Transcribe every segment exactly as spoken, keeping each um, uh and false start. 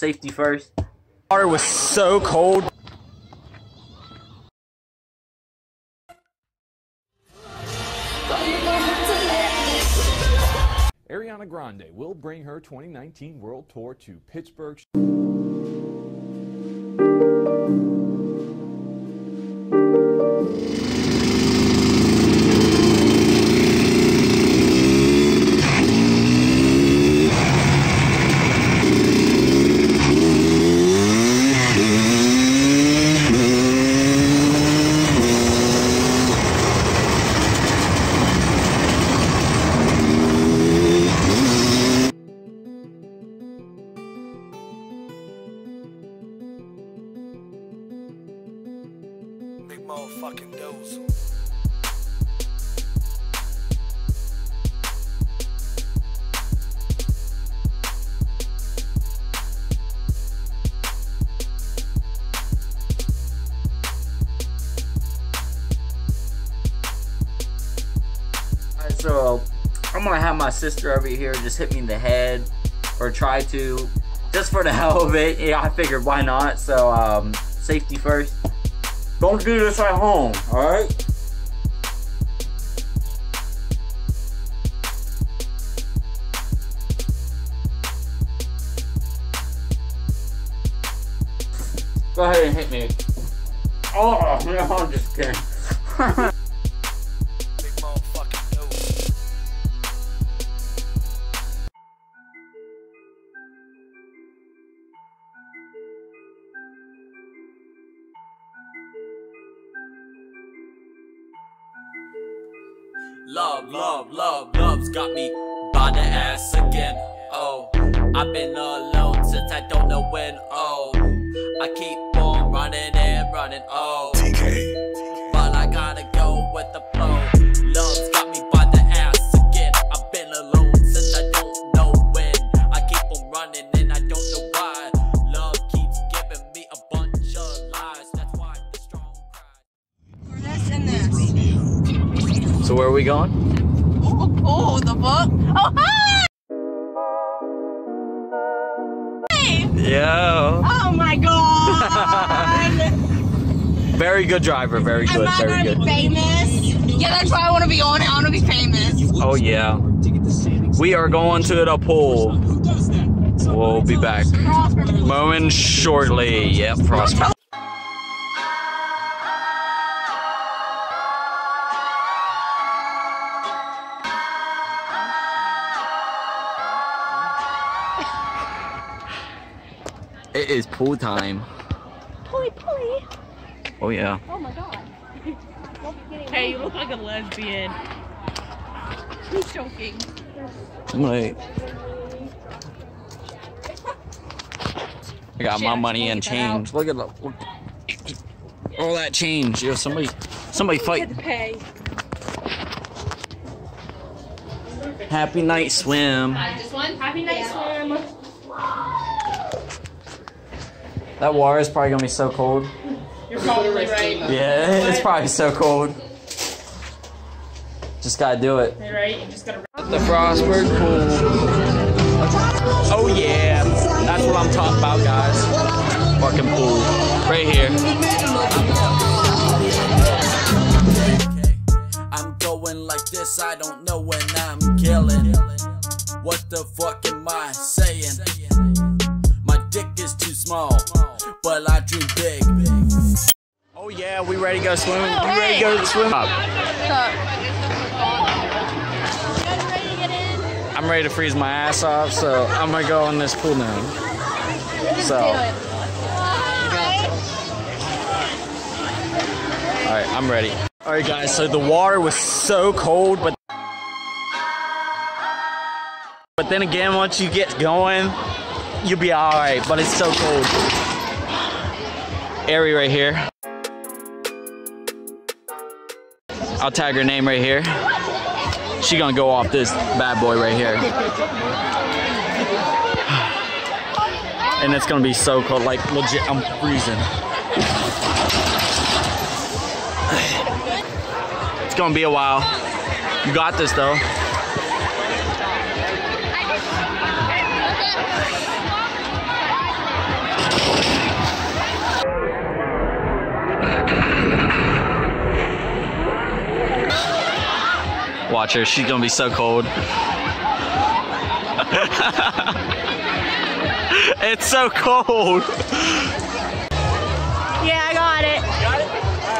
safety first. Water was so cold. Ariana Grande will bring her twenty nineteen World Tour to Pittsburgh. Big motherfucking dose. Alright, so I'm gonna have my sister over here just hit me in the head, or try to, just for the hell of it. Yeah, I figured why not. So um, safety first. Don't do this at home, alright? Go ahead and hit me. Oh, no, I'm just kidding. Big motherfucking dose. Love, love, love, love's got me by the ass again. Oh, I've been alone since I don't know when. Oh, I keep on running and running. Oh, T K. but I gotta go with the flow. Love's got me by the ass again. I've been alone since I don't know when. I keep on running and I don't know why. Love keeps giving me a bunch of lies. That's why the strong cry. This and this. So where are we going? Oh, oh, the book. Oh, hi! Hey! Yo. Oh my god! Very good driver, very good, I'm not very gonna good. be famous. Yeah, that's why I want to be on it. I want to be famous. Oh yeah. We are going to the pool. We'll be back. Moment shortly. Yep, Prosper. It is pool time. Pulley, pulley. Oh yeah. Oh my god. Hey, you look like a lesbian. Who's joking? I'm like, I got my money and change. Look at the, look, all that change. Yo, somebody, somebody fight. Pay. Happy night swim. I just want happy night swim. That water is probably gonna be so cold. You're probably right. Yeah, it's probably so cold. Just gotta do it. You're right. You just gotta. The Frostburg pool. Oh yeah, that's what I'm talking about, guys. Fucking pool, right here. I'm going like this, I don't know when I'm killing. What the fuck am I saying? My dick is too small, but I dream big. Oh yeah, we ready to go swim? You ready to go to the swim? Up. I'm ready to freeze my ass off, so I'm gonna go in this pool now. So. Alright, I'm ready. Alright guys, so the water was so cold, but But then again, once you get going, you'll be alright, but it's so cold. Ari right here. I'll tag her name right here. She gonna go off this bad boy right here. And it's gonna be so cold, like legit, I'm freezing. It's gonna be a while. You got this though. watch her. She's gonna be so cold. It's so cold. Yeah, I got it. Got it?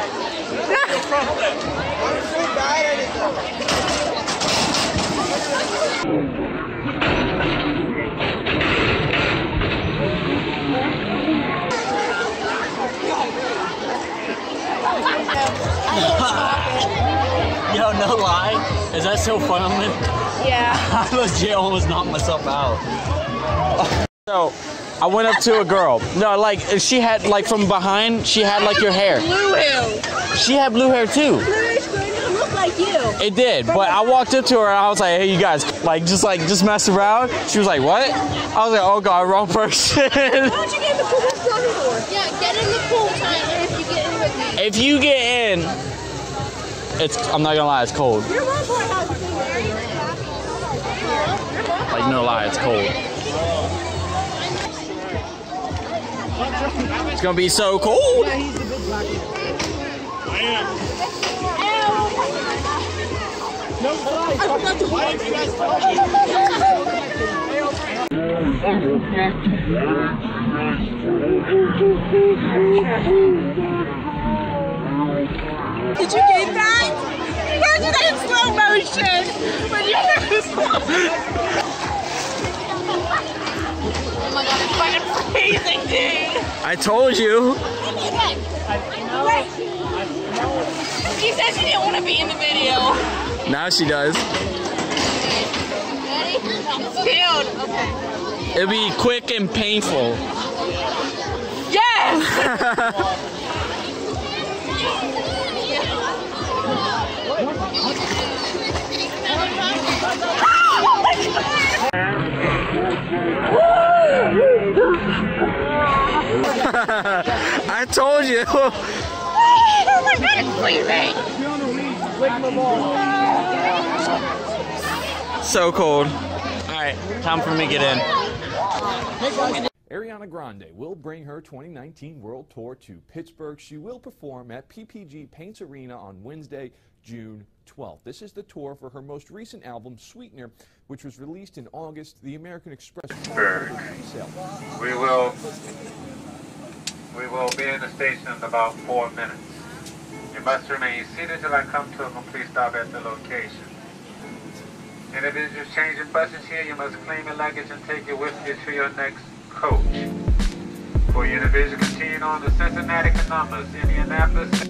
Yo, no lie. Is that so filming? Yeah. I legit almost knocked myself out. So, I went up to a girl. No, like, she had, like, from behind, she had, like, your hair. Blue hair. She had blue hair, too. Blue hair didn't look like you. It did, but I walked up to her and I was like, hey, you guys, like, just, like, just mess around. She was like, what? I was like, oh, God, wrong person. Why don't you get in the pool with for? Yeah, get in the pool, Tyler, if you get in with me. If you get in, it's, I'm not gonna lie, it's cold. Your one boy has a thing there. Like, no lie, it's cold. It's gonna be so cold. Did you get that? You gotta do that in slow motion. When you Oh my god, it's fucking freezing, dude. I told you. Wait. She said she didn't want to be in the video. Now she does. Ready? Dude. Okay. It'll be quick and painful. Yes! I told you. Oh my god, it's freezing. So cold. All right, time for me to get in. Ariana Grande will bring her twenty nineteen World Tour to Pittsburgh. She will perform at P P G Paints Arena on Wednesday, June twelfth. This is the tour for her most recent album, Sweetener, which was released in August. The American Express. We will, we will be in the station in about four minutes. You must remain seated till I come to a complete stop at the location. Individuals changing buses here, you must claim your luggage and take it with you to your next coach. For your individual continuing on to Cincinnati, Columbus, Indianapolis.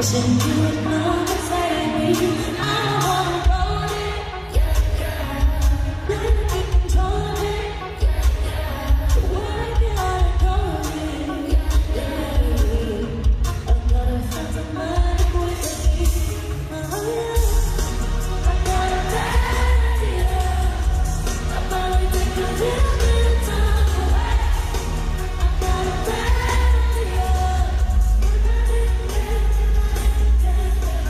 Yeah.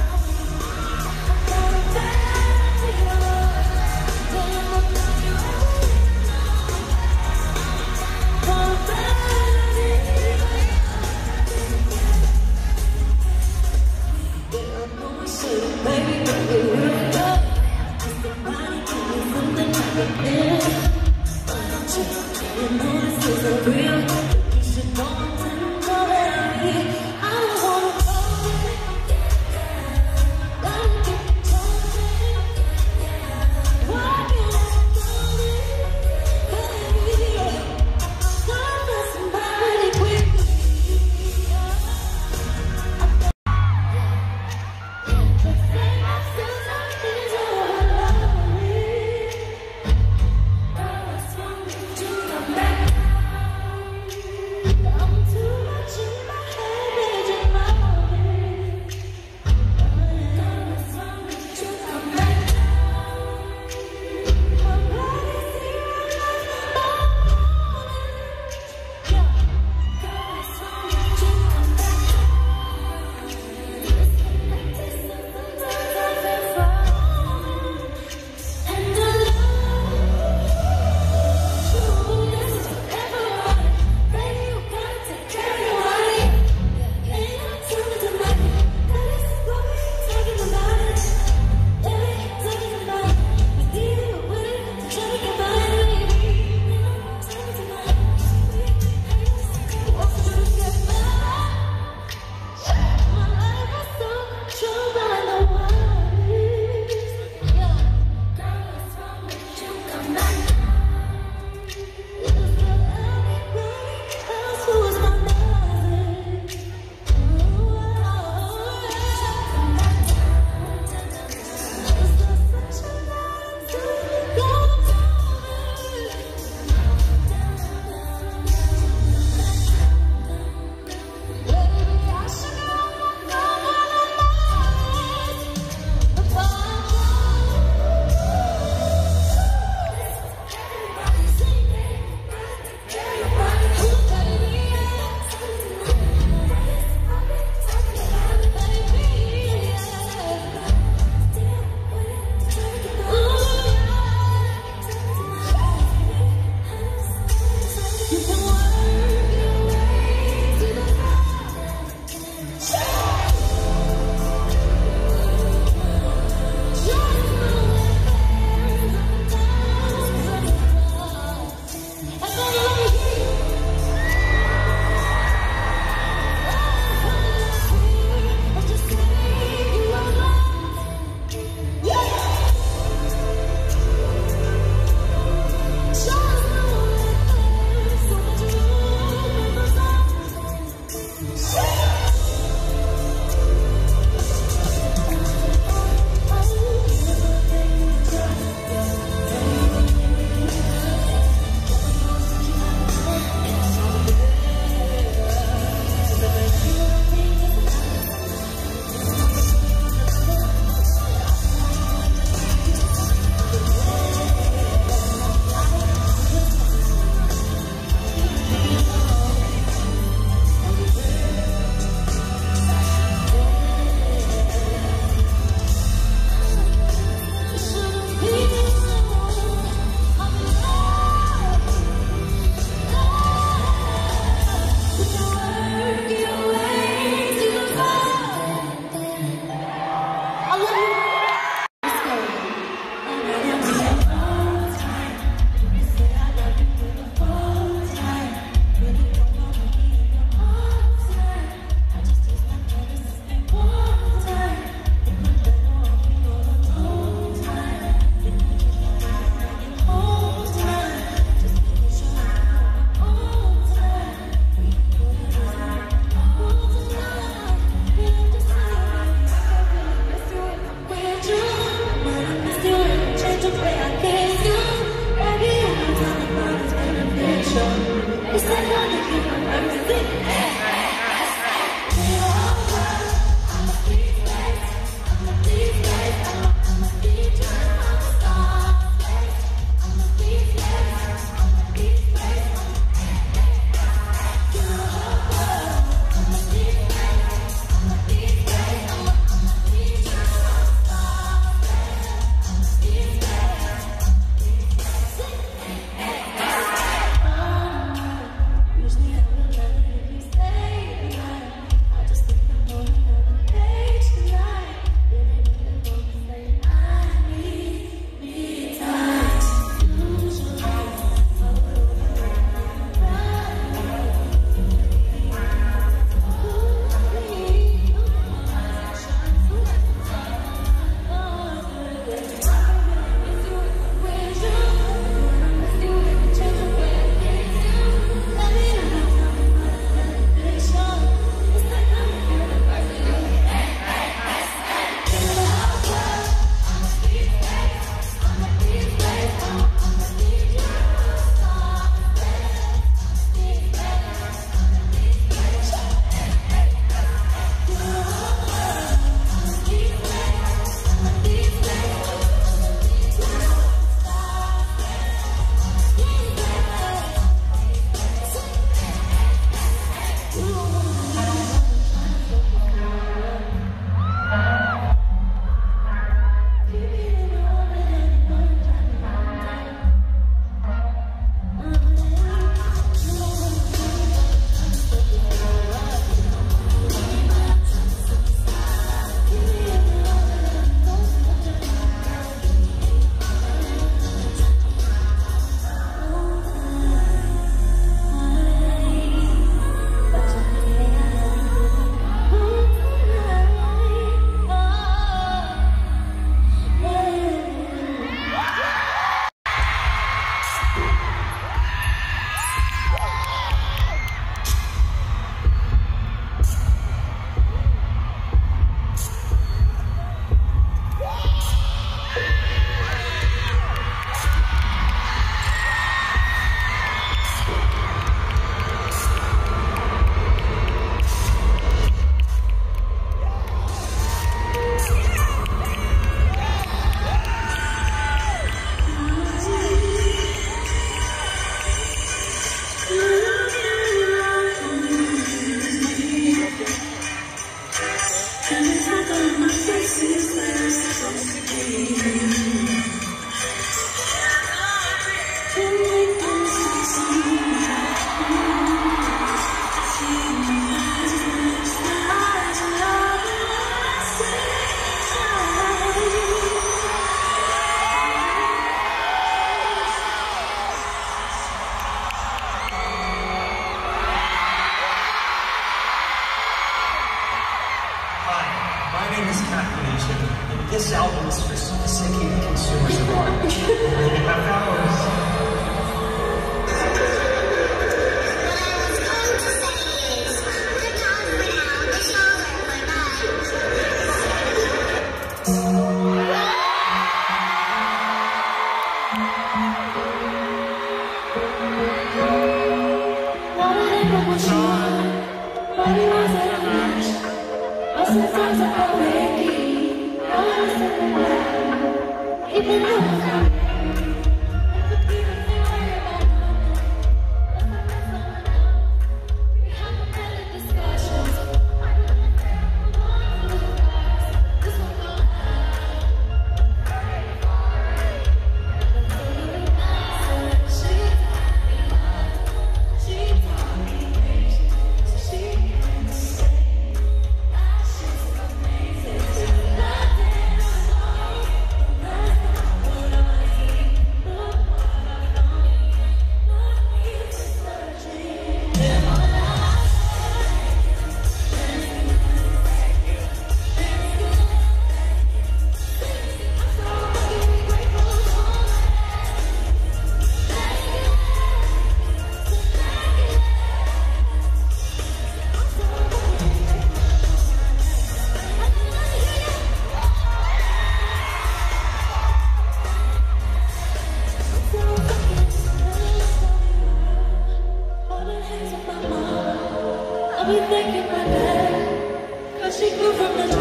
I'll be thinking my dad, cause she grew from the